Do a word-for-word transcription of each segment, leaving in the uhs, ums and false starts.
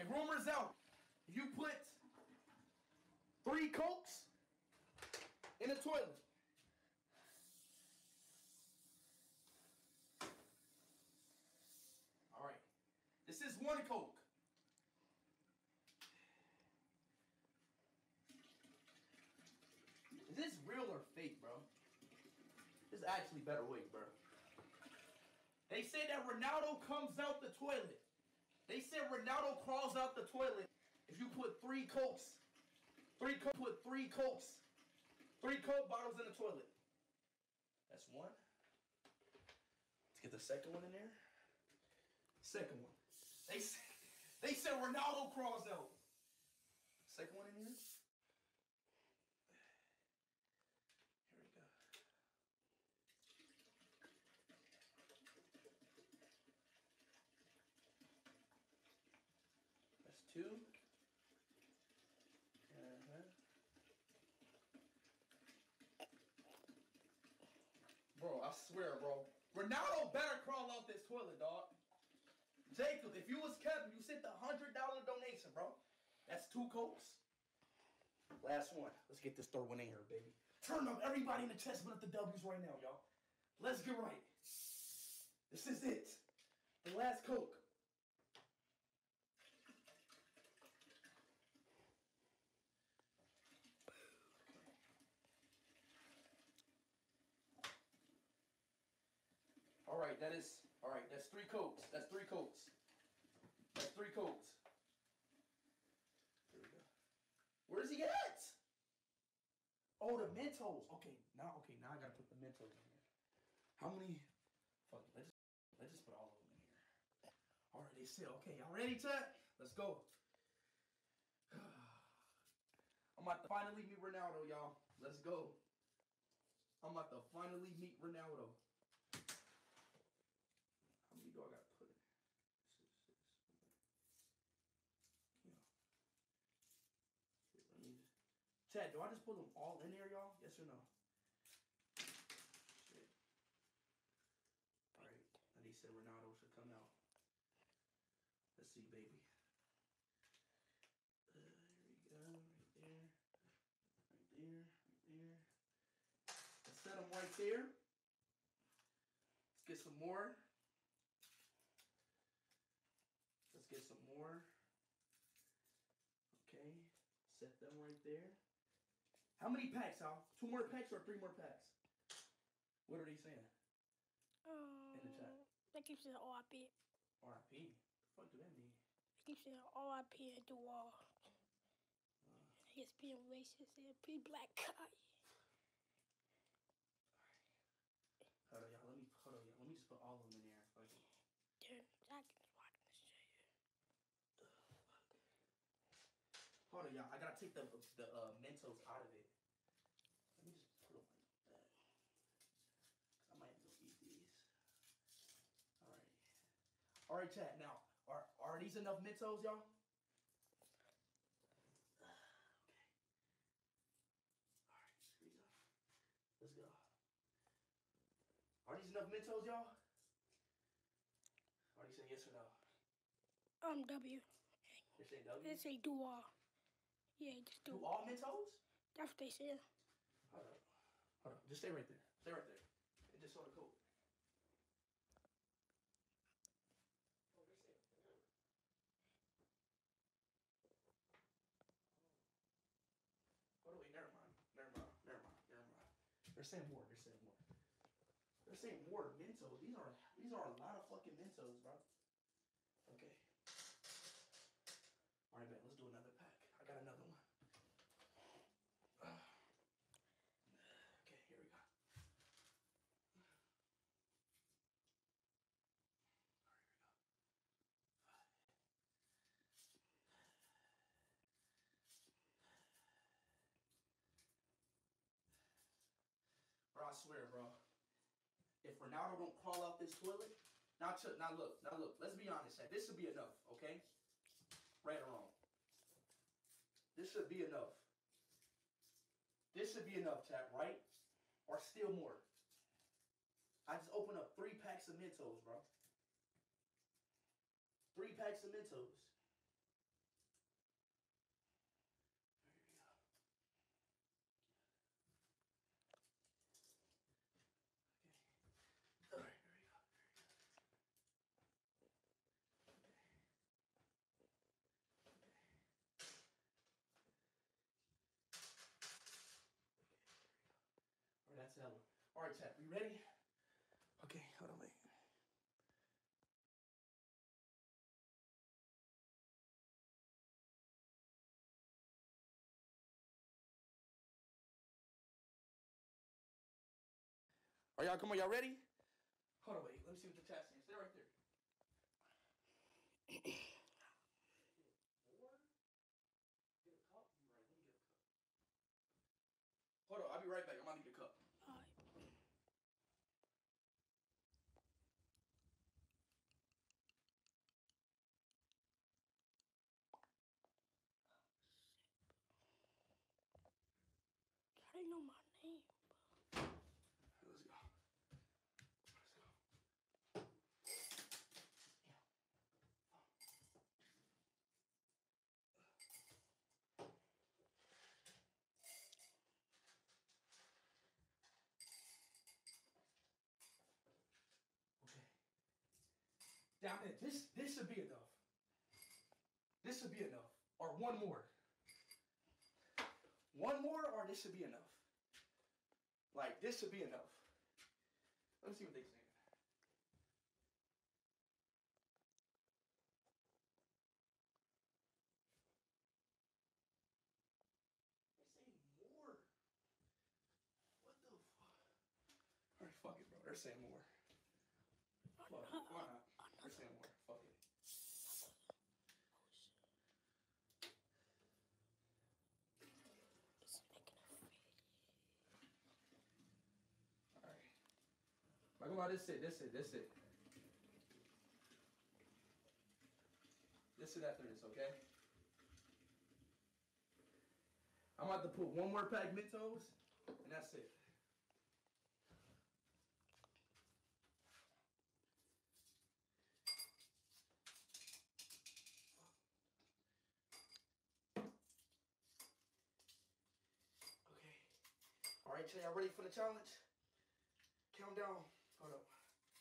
Okay, rumors out. If you put three Cokes in the toilet. All right. This is one Coke. Is this real or fake, bro? This is actually better wait, bro. They say that Ronaldo comes out the toilet. They said Ronaldo crawls out the toilet if you put three Cokes. Three Coke, put three Cokes. Three Coke bottles in the toilet. That's one. Let's get the second one in there. Second one. They said, they said Ronaldo crawls out. Second one in here. Here we go. That's two. Uh-huh. Bro, I swear, bro. Ronaldo better crawl out this toilet, dog. Jacob, if you was Kevin, you sent the one hundred dollar donation, bro. That's two Cokes. Last one. Let's get this third one in here, baby. Turn up everybody in the chest but up the W's right now, y'all. Let's get right. This is it. The last Coke. All right, that is, all right, that's three Cokes. That's three Cokes. That's three Cokes. Here we go. Where's he at? Oh, the Mentos. Okay, now, okay, now I gotta put the Mentos in here. How many? Fuck it, let's, let's just put all of them in here. All right, they said, okay, y'all ready, chat? Let's go. I'm about to finally meet Ronaldo, y'all. Let's go. I'm about to finally meet Ronaldo. How many do I gotta put in? This is six. You know. Here, let me just. Chad, do I just put them all in there, y'all? Yes or no? Shit. Alright. And he said Ronaldo should come out. Let's see, baby. Uh, here we go. Right there. Right there. Right there. Let's set them right there. Let's get some more. Let's get some more. Okay, set them right there. How many packs, Al? Two more packs or three more packs? What are they saying? Um, in the chat. They keep saying R I P. R I P? The fuck do that mean? They keep saying R I P and do all. Uh, I guess being racist and pretty black guy. Hold on, y'all. Let me hold on, y'all. Let me just put all of them in there. Fuck it. Dude, I can watch this shit. Hold on, y'all. I gotta take the the uh, Mentos out of it. Let me just put them like that. Cause I might have to go eat these. All right. All right, chat. Now, are are these enough Mentos, y'all? Okay. All right. Here we go. Let's go. Are these enough Mentos, y'all? Are you saying yes or no? Um, W. They say W? They say do all. Yeah, just do. Do all Mentos? That's what they said. Hold up. Hold up. Just stay right there. Stay right there. And just saw the code. Oh, they're saying four. Oh, wait, never mind. Never mind. Never mind. Never mind. They're saying more. They're saying more. They're saying more Mentos. These are these are a lot of fucking Mentos, bro. Okay. All right, man. Let's do another pack. I got another one. Uh, okay, here we go. All right, here we go. Bro, I swear, bro. If Ronaldo don't crawl out this toilet, now, now look, now look. Let's be honest, chat. This should be enough, okay? Right or wrong. This should be enough. This should be enough, chat, right? Or still more. I just opened up three packs of Mentos, bro. Three packs of Mentos. That's hella. All right, chat. We ready? Okay, hold on, wait. All right, y'all, come on, y'all ready? Hold on, wait. Let me see what the chat's saying. Stay right there. Hold on, I'll be right back. I'm gonna need a cup. All right. I didn't know my name. Let's go. Let's go. Okay. Down there. This this should be enough. This should be enough. Or one more. One more or this should be enough. Like this should be enough. Let's see what they saying. They're saying more. What the fuck? Alright, fuck it, bro. They're saying more. Fuck it. Why not? They're saying more. Fuck it. Alright. Like, come on, this it, this it, this it. This it after this, okay? I'm about to put one more pack Mentos, and that's it. Okay. All right, y'all ready for the challenge? Count down. Hold up.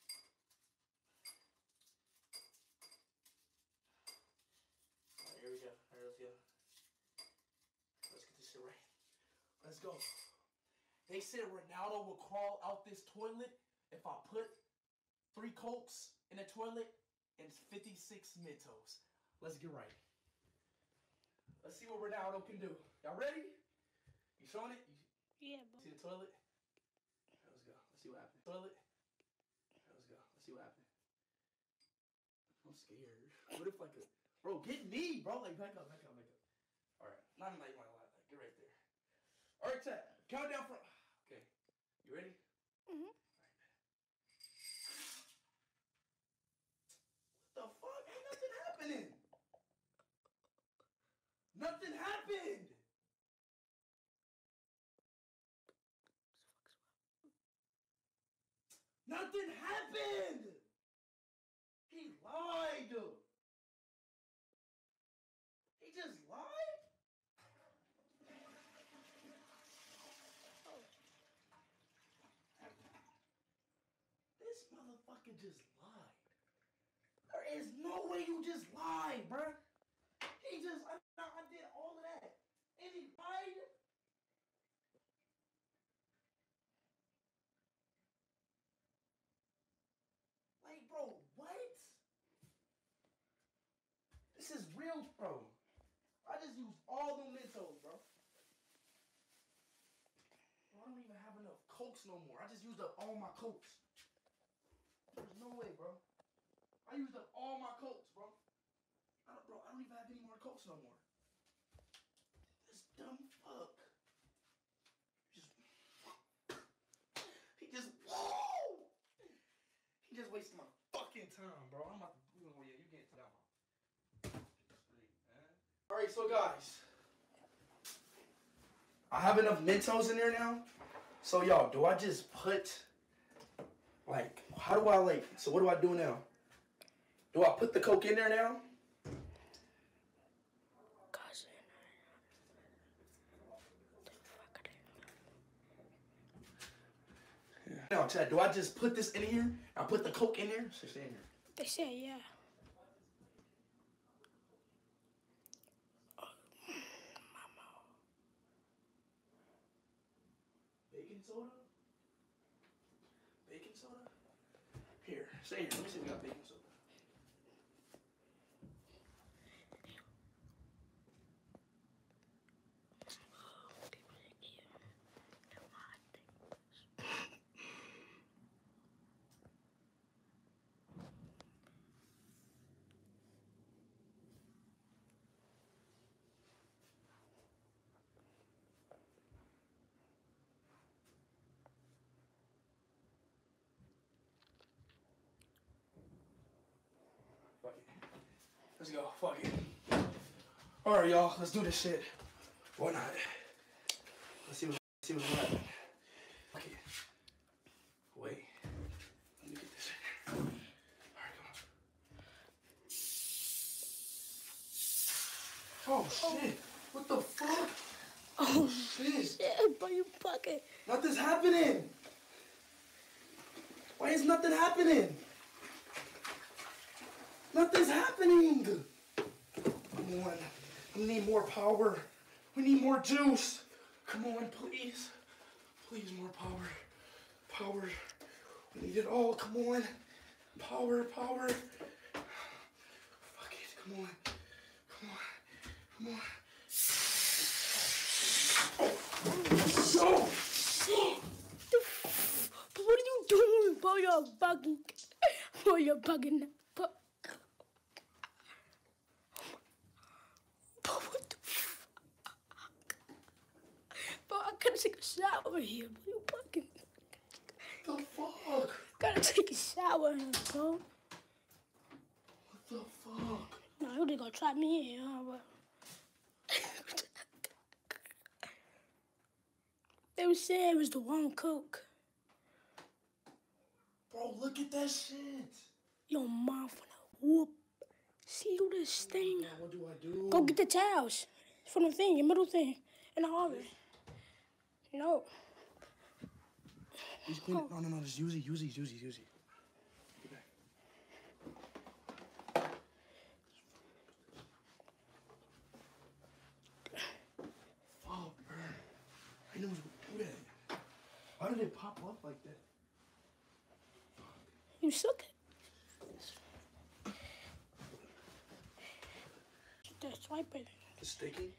All right, here we go. All right, let's go. Let's get this shit right. Let's go. They said Ronaldo will crawl out this toilet if I put three Cokes in the toilet and fifty-six Mentos. Let's get right. Let's see what Ronaldo can do. Y'all ready? You showing it? You Yeah, bro. see the toilet? Let's go. Let's see what happens. Toilet. Let's go. Let's see what happens. I'm scared. What if like a bro? Get me, bro. Like back up, back up, back up. All right. Not like my life. Like, get right there. All right, chat. Count down from. Okay. You ready? Mhm. All right, man. What the fuck? Ain't nothing happening. Nothing happened. Nothing happened. He lied. He just lied. This motherfucker just lied. There is no way you just lied, bruh. He just, I, I did all of that. And he lied. Like, bro, what? This is real, bro. I just used all the Mentos, bro. Bro, I don't even have enough Cokes no more. I just used up all my Cokes. There's no way, bro. I used up all my Cokes, bro. I don't, bro, I don't even have any more Cokes no more. This dumb fuck. Just, he just, whoa! He just wasted my fucking time, bro. I'm about to, oh yeah, you get to that one. All right, so guys, I have enough Mentos in there now. So y'all, do I just put, like, how do I like, so what do I do now? Do I put the Coke in there now? Cousin. Yeah. Now, Chad, do I just put this in here? I put the Coke in there? So stay in here. They say yeah. Baking soda? soda? Here, stay here. Let me see if we got baking soda. Fuck it. Let's go. Fuck it. Alright, y'all. Let's do this shit. Why not? Let's see, what, let's see what's gonna happen. Fuck it. Wait. Let me get this in here. Alright, come on. Oh, shit. What the fuck? Oh, shit. Shit, bro, you fucking. Nothing's happening. Why is nothing happening? Nothing's happening. Come on. We need more power. We need more juice. Come on, please. Please, more power. Power. We need it all. Come on. Power, power. Fuck it. Come on. Come on. Come on. Oh. Shit. What are you doing, bro? You're bugging. Bro, you're bugging. Bro, bro what the fuck? Bro, I gotta take a shower here, bro. You bugging. What the fuck? Gotta take a shower here, bro. What the fuck? No, you just gonna trap me in here, huh, bro? They were saying it was the wrong Coke. Bro, look at that shit. Your mom finna whoop. See you this thing. Now, what do I do? Go get the towels from the thing, your middle thing, in the hallway. No. Just clean it. No, no, no. Just use it, use it, use it, use it. Oh, bro. I know what to do that. Why did it pop up like that? You suck it. That swiper. It's sticky?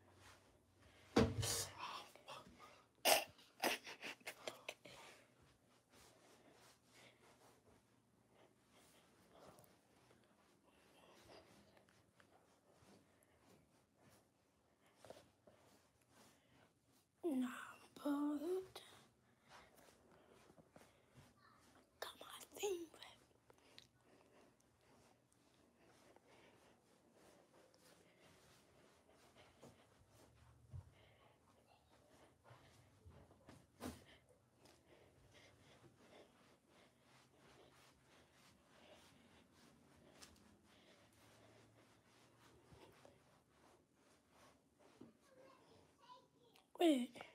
Nah, but got my thing back. Wait.